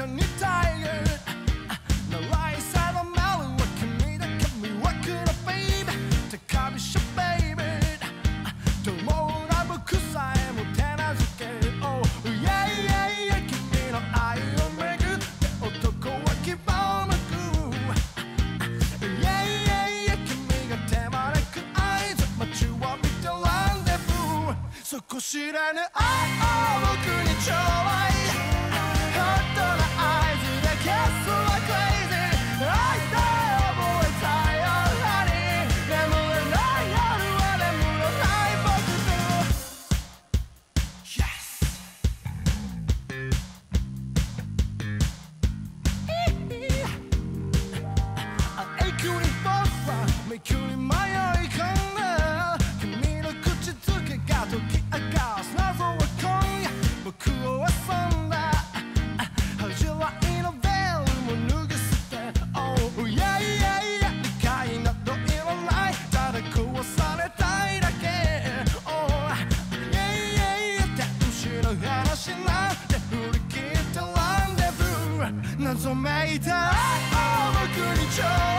人にタイガー習いさのメロは君だ髪は黒ベイビー高飛車ベイビーどうもラブ臭いも手なずけ Oh yeah yeah yeah 君の愛をめぐって男は希望のグー Yeah yeah yeah 君が手招く合図待ちわびてランデブー底知らぬ愛を僕にちょうだいホットな合図で Kiss like crazy 愛さえ覚えたいよ Honey 眠れない夜は眠らない僕と Yes 永久に僕は迷宮に迷い込んだ君の口づけが解き明かす謎は今夜僕を遊んだ恥じらいのベールも脱ぎ捨て Oh yeah yeah yeah 理解などいらないただ壊されたいだけ Oh yeah yeah yeah 天使の話なんて振り切ったランデブー謎めいた愛を僕にちょうだい